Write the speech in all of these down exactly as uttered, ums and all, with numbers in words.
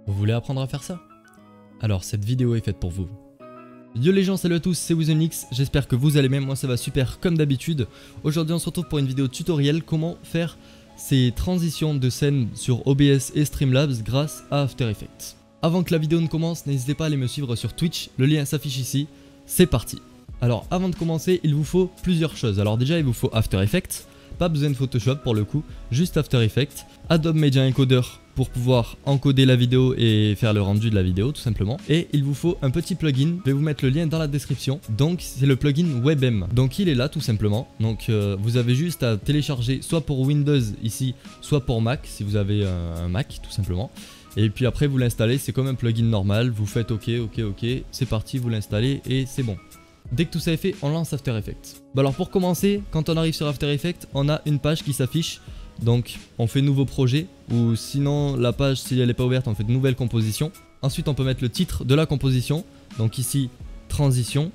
Vous voulez apprendre à faire ça? Alors cette vidéo est faite pour vous. Yo les gens, salut à tous, c'est WizMix, j'espère que vous allez bien, moi ça va super comme d'habitude. Aujourd'hui on se retrouve pour une vidéo tutoriel comment faire ces transitions de scène sur O B S et Streamlabs grâce à After Effects. Avant que la vidéo ne commence, n'hésitez pas à aller me suivre sur Twitch, le lien s'affiche ici, c'est parti. Alors avant de commencer, il vous faut plusieurs choses. Alors déjà il vous faut After Effects, pas besoin de Photoshop pour le coup, juste After Effects, Adobe Media Encoder pour pouvoir encoder la vidéo et faire le rendu de la vidéo tout simplement. Et il vous faut un petit plugin, je vais vous mettre le lien dans la description. Donc c'est le plugin WebM. Donc il est là tout simplement. Donc euh, vous avez juste à télécharger soit pour Windows ici, soit pour Mac si vous avez un, un Mac tout simplement. Et puis après vous l'installez, c'est comme un plugin normal, vous faites ok, ok, ok, c'est parti, vous l'installez et c'est bon. Dès que tout ça est fait, on lance After Effects. Bah alors pour commencer, quand on arrive sur After Effects, on a une page qui s'affiche. Donc on fait nouveau projet, ou sinon la page si elle n'est pas ouverte on fait de nouvelles compositions. Ensuite on peut mettre le titre de la composition, donc ici transition.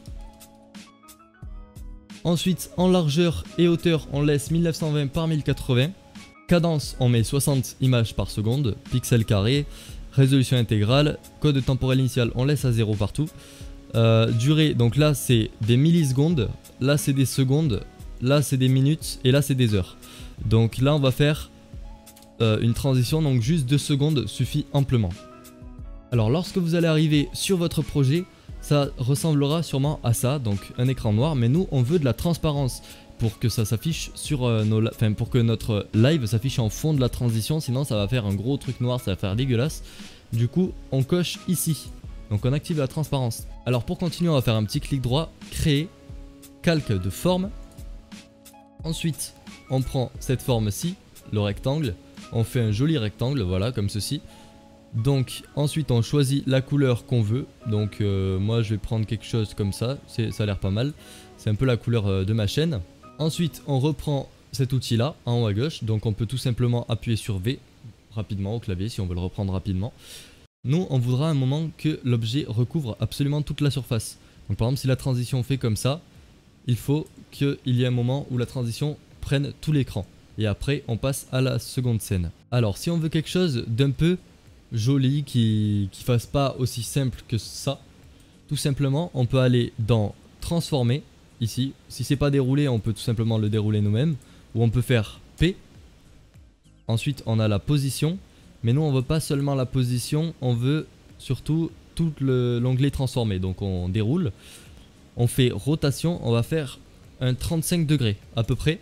Ensuite en largeur et hauteur on laisse mille neuf cent vingt par mille quatre-vingts. Cadence on met soixante images par seconde, pixels carrés, résolution intégrale, code temporel initial on laisse à zéro partout. Euh, durée, donc là c'est des millisecondes, là c'est des secondes, là c'est des minutes et là c'est des heures. Donc là on va faire euh, une transition, donc juste deux secondes suffit amplement. Alors lorsque vous allez arriver sur votre projet, ça ressemblera sûrement à ça, donc un écran noir, mais nous on veut de la transparence pour que ça s'affiche sur euh, nos, enfin pour que notre live s'affiche en fond de la transition, sinon ça va faire un gros truc noir, ça va faire dégueulasse. Du coup on coche ici, donc on active la transparence. Alors pour continuer on va faire un petit clic droit, créer, calque de forme. Ensuite on prend cette forme-ci, le rectangle, on fait un joli rectangle, voilà, comme ceci. Donc ensuite on choisit la couleur qu'on veut, donc euh, moi je vais prendre quelque chose comme ça, ça a l'air pas mal, c'est un peu la couleur euh, de ma chaîne. Ensuite on reprend cet outil-là, en haut à gauche, donc on peut tout simplement appuyer sur V, rapidement au clavier si on veut le reprendre rapidement. Nous on voudra un moment que l'objet recouvre absolument toute la surface. Donc par exemple si la transition fait comme ça, il faut qu'il y ait un moment où la transition prenne tout l'écran. Et après on passe à la seconde scène. Alors si on veut quelque chose d'un peu joli, qui qui fasse pas aussi simple que ça, tout simplement on peut aller dans transformer ici. Si c'est pas déroulé on peut tout simplement le dérouler nous-mêmes. Ou on peut faire P. Ensuite on a la position. Mais nous on veut pas seulement la position, on veut surtout tout l'onglet transformé. Donc on déroule. On fait rotation, on va faire un trente-cinq degrés à peu près.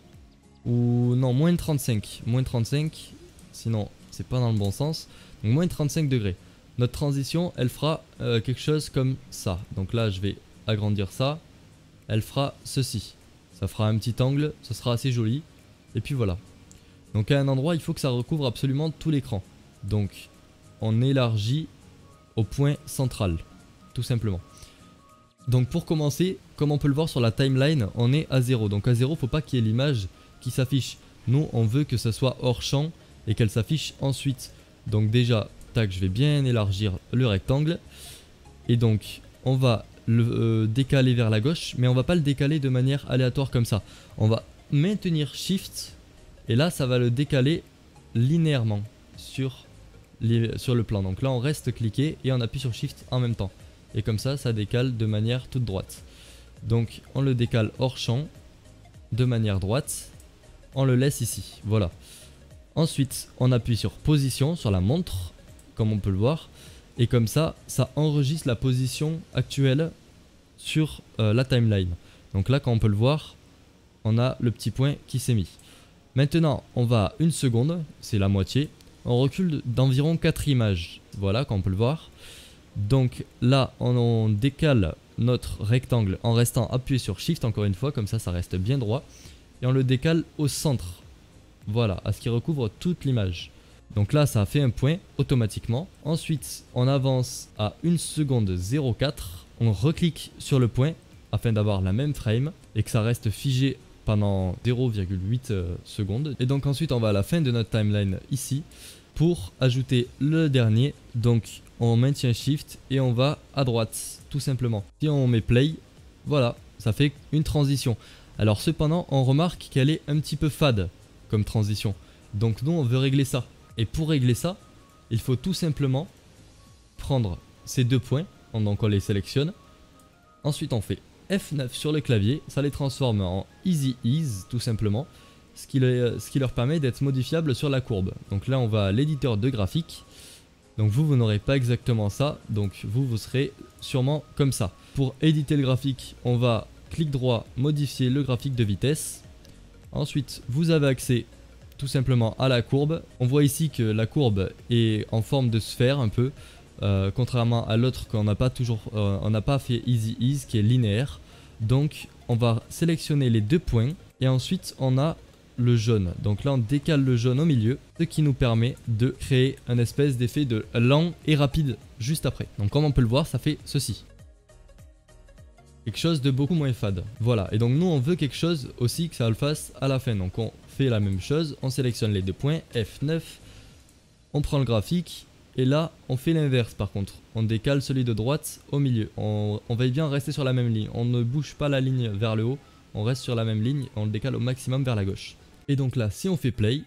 Ou non, moins de trente-cinq. Moins de trente-cinq, sinon c'est pas dans le bon sens. Donc moins de trente-cinq degrés. Notre transition, elle fera euh, quelque chose comme ça. Donc là, je vais agrandir ça. Elle fera ceci. Ça fera un petit angle, ce sera assez joli. Et puis voilà. Donc à un endroit, il faut que ça recouvre absolument tout l'écran. Donc on élargit au point central, tout simplement. Donc pour commencer, comme on peut le voir sur la timeline, on est à zéro. Donc à zéro, faut pas qu'il y ait l'image qui s'affiche. Nous, on veut que ça soit hors champ et qu'elle s'affiche ensuite. Donc déjà, tac, je vais bien élargir le rectangle. Et donc, on va le euh, décaler vers la gauche, mais on va pas le décaler de manière aléatoire comme ça. On va maintenir Shift et là, ça va le décaler linéairement sur, les, sur le plan. Donc là, on reste cliqué et on appuie sur Shift en même temps. Et comme ça, ça décale de manière toute droite. Donc on le décale hors champ de manière droite. On le laisse ici, voilà. Ensuite, on appuie sur position, sur la montre, comme on peut le voir. Et comme ça, ça enregistre la position actuelle sur euh, la timeline. Donc là, quand on peut le voir, on a le petit point qui s'est mis. Maintenant, on va à une seconde, c'est la moitié. On recule d'environ quatre images, voilà, quand on peut le voir. Donc là, on, on décale notre rectangle en restant appuyé sur Shift encore une fois, comme ça, ça reste bien droit. Et on le décale au centre, voilà, à ce qui recouvre toute l'image. Donc là, ça a fait un point automatiquement. Ensuite, on avance à une seconde zéro quatre. On reclique sur le point afin d'avoir la même frame et que ça reste figé pendant zéro virgule huit euh, secondes. Et donc ensuite, on va à la fin de notre timeline ici pour ajouter le dernier. Donc on maintient Shift et on va à droite tout simplement. Si on met play, voilà, ça fait une transition. Alors cependant on remarque qu'elle est un petit peu fade comme transition. Donc nous on veut régler ça. Et pour régler ça, il faut tout simplement prendre ces deux points, donc on les sélectionne. Ensuite on fait F neuf sur le clavier, ça les transforme en Easy Ease tout simplement, ce qui, les, ce qui leur permet d'être modifiables sur la courbe. Donc là on va à l'éditeur de graphique, donc vous, vous n'aurez pas exactement ça, donc vous, vous serez sûrement comme ça. Pour éditer le graphique, on va clic droit, modifier le graphique de vitesse. Ensuite vous avez accès tout simplement à la courbe. On voit ici que la courbe est en forme de sphère un peu. Euh, contrairement à l'autre qu'on n'a pas toujours, euh, on n'a pas fait Easy Ease qui est linéaire. Donc on va sélectionner les deux points et ensuite on a le jaune. Donc là on décale le jaune au milieu, ce qui nous permet de créer un espèce d'effet de lent et rapide juste après. Donc comme on peut le voir, ça fait ceci. Quelque chose de beaucoup moins fade. Voilà, et donc nous on veut quelque chose aussi que ça le fasse à la fin. Donc on fait la même chose, on sélectionne les deux points, F neuf, on prend le graphique. Et là, on fait l'inverse par contre. On décale celui de droite au milieu. On, on veille bien rester sur la même ligne. On ne bouge pas la ligne vers le haut. On reste sur la même ligne. On le décale au maximum vers la gauche. Et donc là, si on fait play,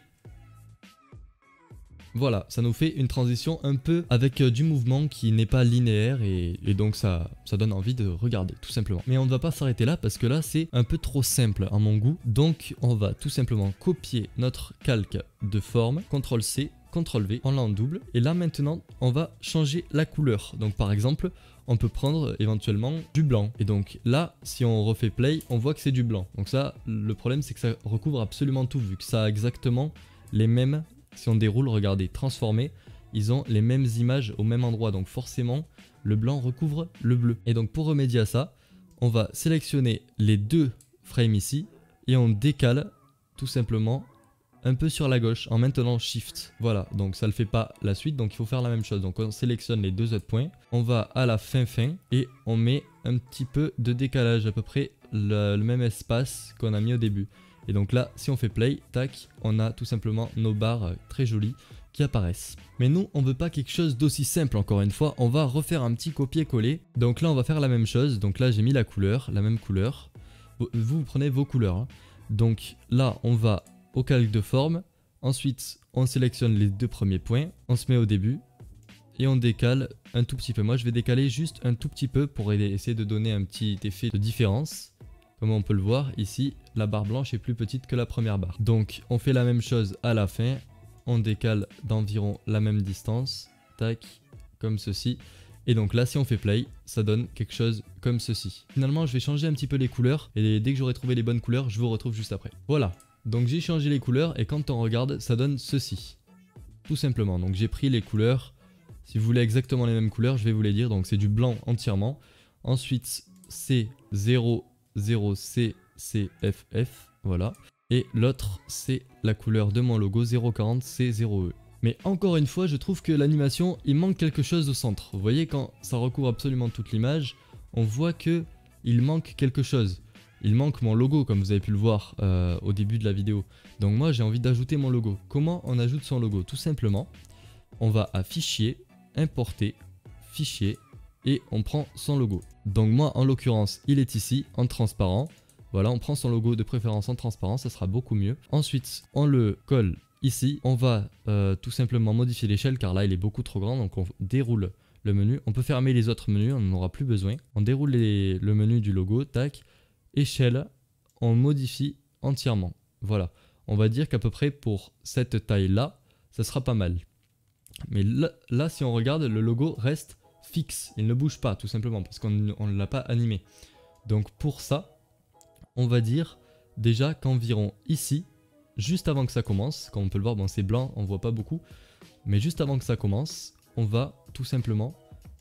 voilà, ça nous fait une transition un peu avec du mouvement qui n'est pas linéaire. Et, et donc ça, ça donne envie de regarder, tout simplement. Mais on ne va pas s'arrêter là parce que là, c'est un peu trop simple à mon goût. Donc on va tout simplement copier notre calque de forme, contrôle C. contrôle V, on l'en double et là maintenant on va changer la couleur. Donc par exemple on peut prendre éventuellement du blanc et donc là si on refait play on voit que c'est du blanc. Donc ça le problème c'est que ça recouvre absolument tout vu que ça a exactement les mêmes, si on déroule regardez transformé, ils ont les mêmes images au même endroit donc forcément le blanc recouvre le bleu. Et donc pour remédier à ça on va sélectionner les deux frames ici et on décale tout simplement un peu sur la gauche en maintenant Shift. Voilà, donc ça ne le fait pas la suite, donc il faut faire la même chose. Donc on sélectionne les deux autres points, on va à la fin fin et on met un petit peu de décalage, à peu près le, le même espace qu'on a mis au début. Et donc là, si on fait play, tac, on a tout simplement nos barres très jolies qui apparaissent. Mais nous, on veut pas quelque chose d'aussi simple encore une fois, on va refaire un petit copier-coller. Donc là, on va faire la même chose, donc là j'ai mis la couleur, la même couleur. Vous, vous prenez vos couleurs. Hein. Donc là, on va au calque de forme, ensuite on sélectionne les deux premiers points, on se met au début et on décale un tout petit peu. Moi je vais décaler juste un tout petit peu pour essayer de donner un petit effet de différence. Comme on peut le voir ici, la barre blanche est plus petite que la première barre. Donc on fait la même chose à la fin, on décale d'environ la même distance, tac, comme ceci. Et donc là si on fait play, ça donne quelque chose comme ceci. Finalement je vais changer un petit peu les couleurs et dès que j'aurai trouvé les bonnes couleurs, je vous retrouve juste après. Voilà. Donc j'ai changé les couleurs et quand on regarde ça donne ceci. Tout simplement, donc j'ai pris les couleurs. Si vous voulez exactement les mêmes couleurs je vais vous les dire. Donc c'est du blanc entièrement. Ensuite c'est zéro zéro C C F F. Voilà. Et l'autre c'est la couleur de mon logo zéro quarante C zéro E. Mais encore une fois je trouve que l'animation il manque quelque chose au centre. Vous voyez quand ça recouvre absolument toute l'image, on voit que il manque quelque chose. Il manque mon logo comme vous avez pu le voir euh, au début de la vidéo. Donc moi j'ai envie d'ajouter mon logo. Comment on ajoute son logo? Tout simplement, on va à Fichier, Importer, Fichier et on prend son logo. Donc moi en l'occurrence il est ici en transparent. Voilà, on prend son logo de préférence en transparent, ça sera beaucoup mieux. Ensuite on le colle ici. On va euh, tout simplement modifier l'échelle car là il est beaucoup trop grand. Donc on déroule le menu. On peut fermer les autres menus, on n'en aura plus besoin. On déroule les, le menu du logo, tac. Échelle, on modifie entièrement. Voilà, on va dire qu'à peu près pour cette taille là, ça sera pas mal. Mais là, là, si on regarde, le logo reste fixe, il ne bouge pas tout simplement parce qu'on ne l'a pas animé. Donc pour ça, on va dire déjà qu'environ ici, juste avant que ça commence, comme on peut le voir, bon c'est blanc, on voit pas beaucoup, mais juste avant que ça commence, on va tout simplement,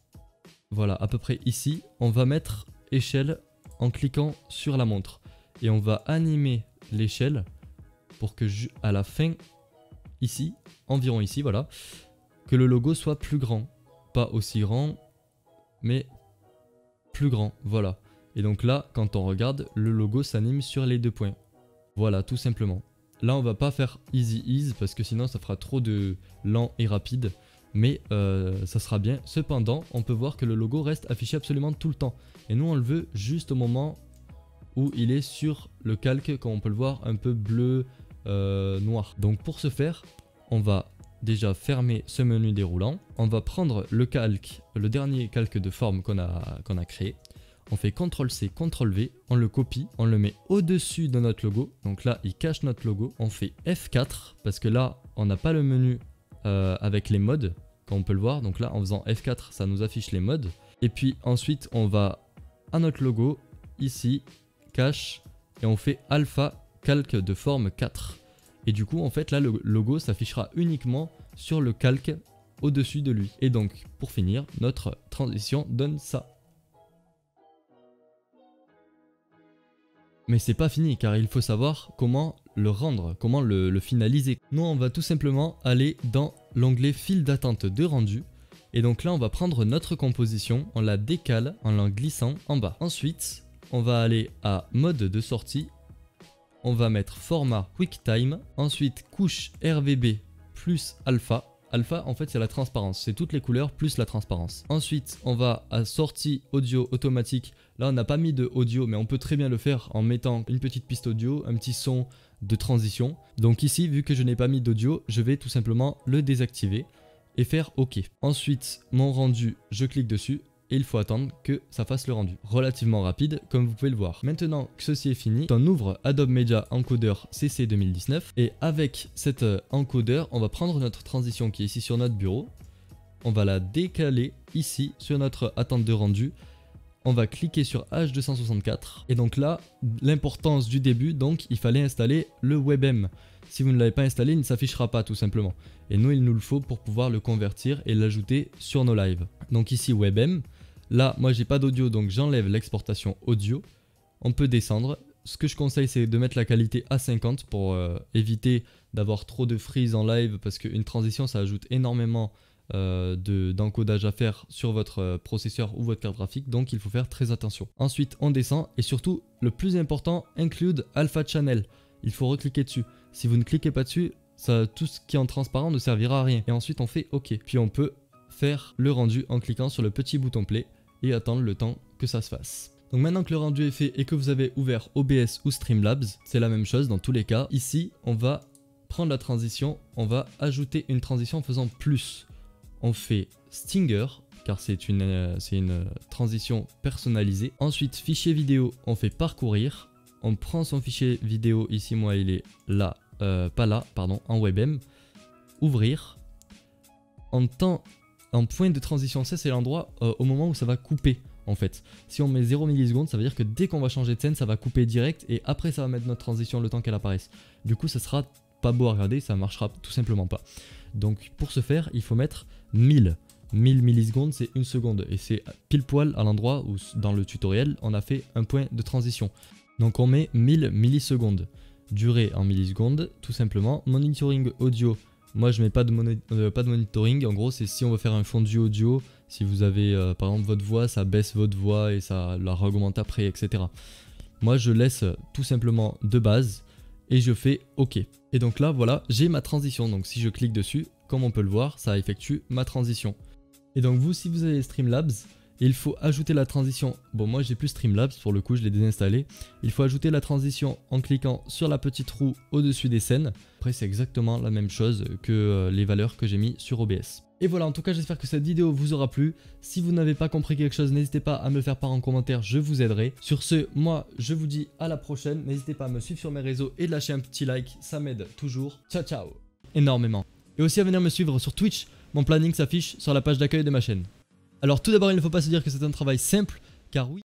voilà, à peu près ici, on va mettre échelle en cliquant sur la montre et on va animer l'échelle pour que à la fin ici, environ ici, voilà, que le logo soit plus grand, pas aussi grand mais plus grand, voilà. Et donc là quand on regarde, le logo s'anime sur les deux points, voilà, tout simplement. Là on va pas faire easy ease parce que sinon ça fera trop de lent et rapide, mais euh, ça sera bien. Cependant on peut voir que le logo reste affiché absolument tout le temps et nous on le veut juste au moment où il est sur le calque, comme on peut le voir un peu bleu euh, noir. Donc pour ce faire on va déjà fermer ce menu déroulant. On va prendre le calque, le dernier calque de forme qu'on a, qu'on a créé. On fait contrôle C, contrôle V, on le copie, on le met au-dessus de notre logo. Donc là, il cache notre logo. On fait F quatre parce que là, on n'a pas le menu euh, avec les modes, comme on peut le voir. Donc là, en faisant F quatre, ça nous affiche les modes. Et puis ensuite, on va à notre logo, ici, cache, et on fait alpha calque de forme quatre. Et du coup, en fait, là, le logo s'affichera uniquement sur le calque au-dessus de lui. Et donc, pour finir, notre transition donne ça. Mais c'est pas fini car il faut savoir comment le rendre, comment le, le finaliser. Nous on va tout simplement aller dans l'onglet file d'attente de rendu. Et donc là on va prendre notre composition, on la décale en la glissant en bas. Ensuite on va aller à mode de sortie, on va mettre format QuickTime. Ensuite couche R G B plus alpha. Alpha en fait c'est la transparence, c'est toutes les couleurs plus la transparence. Ensuite on va à sortie audio automatique. Là on n'a pas mis de audio mais on peut très bien le faire en mettant une petite piste audio, un petit son de transition. Donc ici vu que je n'ai pas mis d'audio, je vais tout simplement le désactiver et faire OK. Ensuite mon rendu, je clique dessus et il faut attendre que ça fasse le rendu. Relativement rapide comme vous pouvez le voir. Maintenant que ceci est fini, on ouvre Adobe Media Encoder C C deux mille dix-neuf et avec cet encodeur, on va prendre notre transition qui est ici sur notre bureau. On va la décaler ici sur notre attente de rendu. On va cliquer sur H deux cent soixante-quatre et donc là l'importance du début, donc il fallait installer le WebM. Si vous ne l'avez pas installé, il ne s'affichera pas tout simplement. Et nous il nous le faut pour pouvoir le convertir et l'ajouter sur nos lives. Donc ici WebM, là moi j'ai pas d'audio donc j'enlève l'exportation audio. On peut descendre. Ce que je conseille c'est de mettre la qualité à cinquante pour euh, éviter d'avoir trop de freeze en live parce qu'une transition ça ajoute énormément Euh, d'encodage à faire sur votre euh, processeur ou votre carte graphique, donc il faut faire très attention. Ensuite on descend et surtout le plus important, include alpha channel, il faut recliquer dessus. Si vous ne cliquez pas dessus, ça, tout ce qui est en transparent ne servira à rien. Et ensuite on fait OK, puis on peut faire le rendu en cliquant sur le petit bouton play et attendre le temps que ça se fasse. Donc maintenant que le rendu est fait et que vous avez ouvert O B S ou Streamlabs, c'est la même chose dans tous les cas. Ici on va prendre la transition, on va ajouter une transition en faisant plus. On fait Stinger, car c'est une, euh, c'est une transition personnalisée. Ensuite, fichier vidéo, on fait parcourir. On prend son fichier vidéo, ici moi il est là, euh, pas là, pardon, en WebM. Ouvrir. En temps, en point de transition, ça c'est l'endroit euh, au moment où ça va couper en fait. Si on met zéro millisecondes, ça veut dire que dès qu'on va changer de scène, ça va couper direct et après ça va mettre notre transition le temps qu'elle apparaisse. Du coup, ça sera pas beau à regarder, ça marchera tout simplement pas. Donc pour ce faire, il faut mettre mille. mille millisecondes, c'est une seconde. Et c'est pile poil à l'endroit où dans le tutoriel, on a fait un point de transition. Donc on met mille millisecondes. Durée en millisecondes, tout simplement. Monitoring audio, moi je mets pas de, euh, pas de monitoring. En gros, c'est si on veut faire un fondu audio, si vous avez euh, par exemple votre voix, ça baisse votre voix et ça la augmente après, et cetera. Moi je laisse tout simplement de base. Et je fais OK. Et donc là, voilà, j'ai ma transition. Donc si je clique dessus, comme on peut le voir, ça effectue ma transition. Et donc vous, si vous avez Streamlabs, il faut ajouter la transition. Bon, moi j'ai plus Streamlabs, pour le coup, je l'ai désinstallé. Il faut ajouter la transition en cliquant sur la petite roue au-dessus des scènes. Après, c'est exactement la même chose que euh, les valeurs que j'ai mis sur O B S. Et voilà, en tout cas, j'espère que cette vidéo vous aura plu. Si vous n'avez pas compris quelque chose, n'hésitez pas à me le faire part en commentaire, je vous aiderai. Sur ce, moi, je vous dis à la prochaine. N'hésitez pas à me suivre sur mes réseaux et de lâcher un petit like, ça m'aide toujours. Ciao, ciao. Énormément. Et aussi à venir me suivre sur Twitch, mon planning s'affiche sur la page d'accueil de ma chaîne. Alors tout d'abord, il ne faut pas se dire que c'est un travail simple, car oui...